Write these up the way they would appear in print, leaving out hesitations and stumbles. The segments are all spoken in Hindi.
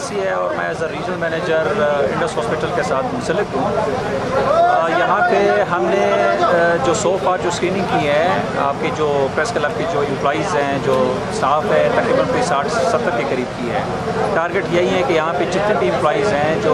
अब्बासी है और मैं as a regional manager Indus hospital के साथ मुंसलिक हूँ। यहाँ पे हमने जो सो फार जो स्क्रीनिंग की है आपके जो प्रेस क्लब के जो एम्प्लॉइज़ हैं, जो स्टाफ है, तकरीबन कोई 60-70 के करीब की है। टारगेट यही है कि यहाँ पे जितने भी एम्प्लॉइज़ हैं, जो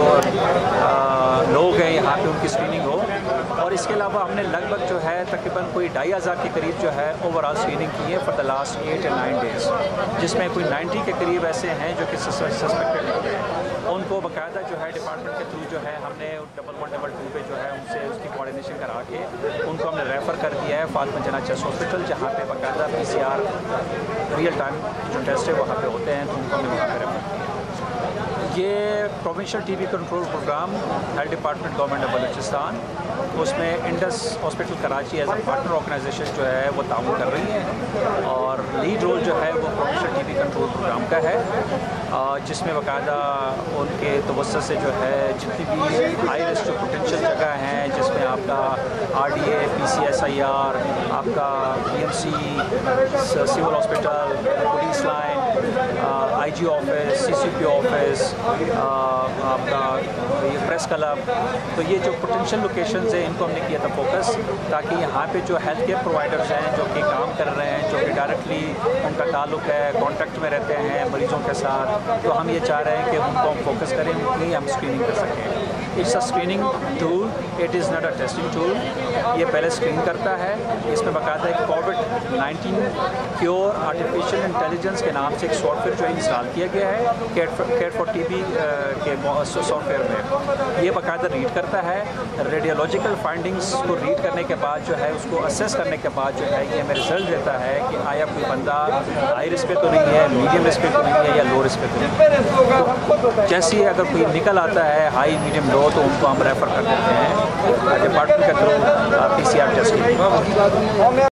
लोग हैं, यहाँ पे उनकी स्क्रीनिंग हो। और इसके अलावा हमने लगभग जो है तकरीबन कोई 2500 के करीब जो है ओवरऑल स्क्रीनिंग की है फॉर द लास्ट 8 या 9 डेज़, जिसमें कोई 90 के करीब ऐसे हैं जो कि सस्पेक्टेड हैं। उनको बाकायदा जो है डिपार्टमेंट के थ्रू जो है हमने 1112 पे जो है उनसे उसकी कोऑर्डिनेशन करा के उनको हमने रेफ़र कर दिया है फातिमा जिन्ना चेस्ट हॉस्पिटल, जहाँ पे बाकायदा PCR रियल टाइम जो टेस्ट है वहाँ पे होते हैं, तो उनको हमने वहाँ पर रेफ़र किया। ये provincial TB control program health department government of Balochistan, उसमें Indus hospital Karachi as a partner organisation जो है वो ताउन कर रही है और लीड रोल जो है वो प्रोविंशियल TB कंट्रोल प्रोग्राम का है, जिसमें बाकायदा उनके तवज्जो से जो है जितनी भी हाई रिस्क जो पोटेंशियल जगह हैं, जिसमें आपका RDA, PCSIR, आपका BMC, civil hospital, police line, IG office, CCP office, आपका ये प्रेस क्लब, तो ये जो पोटेंशियल लोकेशंस हैं इनको हमने किया था फोकस, ताकि यहाँ पे जो हेल्थ केयर प्रोवाइडर्स हैं जो कि काम कर रहे हैं, जो कि डायरेक्टली उनका ताल्लुक है, कॉन्टैक्ट में रहते हैं मरीज़ों के साथ, तो हम ये चाह रहे हैं कि उनको हम फोकस करें, उनकी हम स्क्रीनिंग कर सकें। It's a screening tool, it is not a testing tool. ये पहले स्क्रीन करता है, इसमें बाकायदा एक कोविड-19 क्योर आर्टिफिशियल इंटेलिजेंस के नाम से एक सॉफ्टवेयर जो इंस्टॉल किया गया है केयर फॉर TB के सॉफ्टवेयर में। ये बाकायदा रीड करता है, रेडियोलॉजिकल फाइंडिंग्स को रीड करने के बाद जो है उसको असेस करने के बाद जो है ये हमें रिजल्ट देता है कि आया कोई बंदा हाई रिस्क पे तो नहीं है, मीडियम रिस्क पे तो नहीं है या लो रिस्क पे तो नहीं है। तो जैसे ही अगर कोई निकल आता है हाई, मीडियम, लो, तो उनको हम रेफ़र कर देते हैं डिपार्टमेंट के थ्रू PCR टेस्ट के लिए।